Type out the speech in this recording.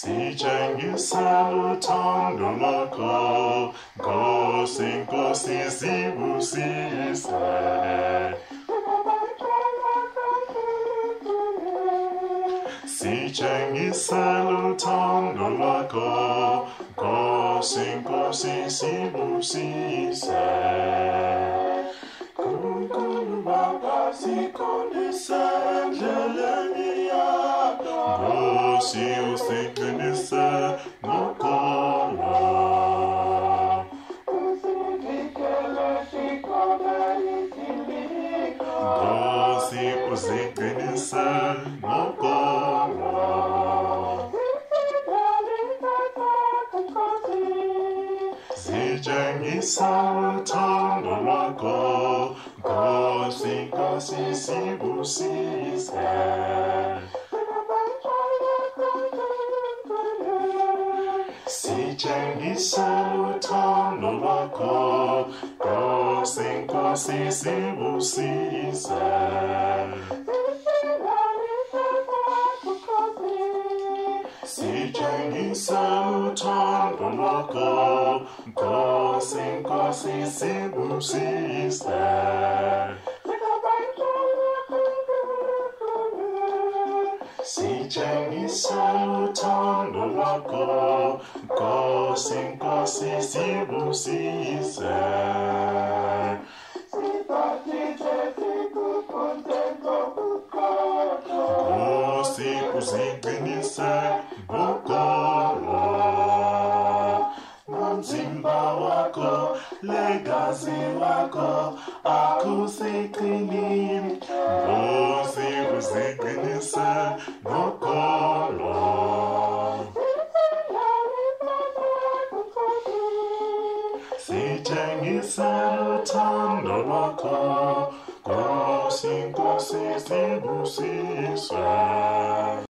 Sitshengisa uthando lwakho, Nkosi, Nkosi, sibusise. Sitshengisa uthando lwakho, Nkosi, Nkosi, sibusise. Nkulunkulu Baba, sikholise endleleni yakho, Nkosi, usiqinise ngokolo. Usivikele sikhona izilingo, Nkosi, usiqinise ngokolo. Sitshengisa uthando lwakho, Nkosi, Nkosi, sibusise. Sitshengisa uthando lwakho, Nkosi, Nkosi, sibusise. Sitshengisa uthando lwakho, Nkosi, Nkosi, sibusise. Sitshengisa uthando lwakho, Nkosi, Nkosi, sibusise. Nkosi, usiqinise ngokolo. Nomzimba wakho, legazi lakho, akusiqinile. Nkosi, usiqinise ngokolo. Sitshengisa uthando lwakho, Nkosi, Nkosi, sibusise.